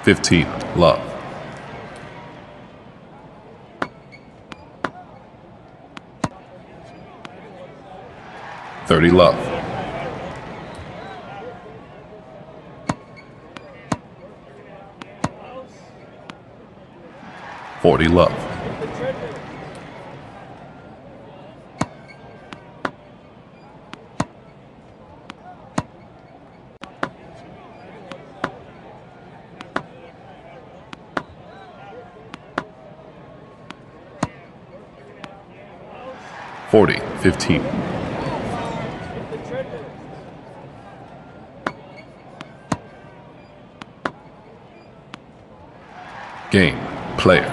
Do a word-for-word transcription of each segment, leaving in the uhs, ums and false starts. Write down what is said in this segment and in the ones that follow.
fifteen, love. thirty, love. forty, love. forty, fifteen. Game, player.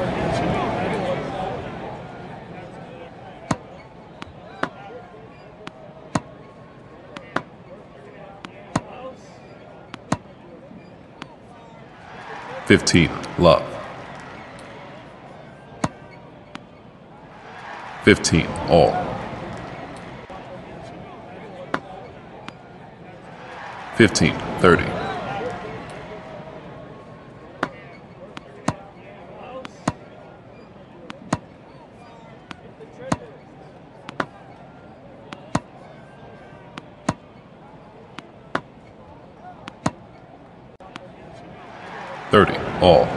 fifteen, love. fifteen, all. fifteen, thirty. thirty, all.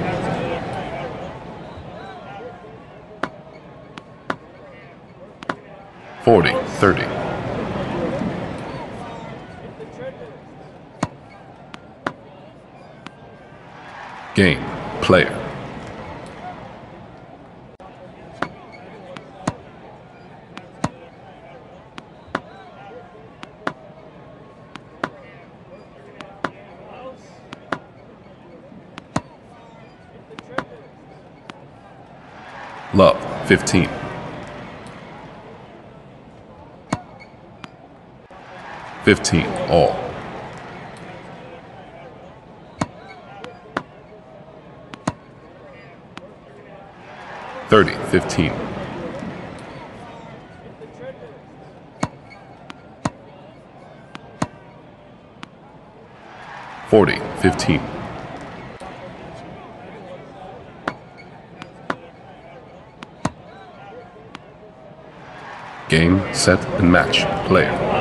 forty, thirty. Game, player. Love, fifteen. fifteen, all. thirty, fifteen. forty, fifteen. Game, set, and match, player.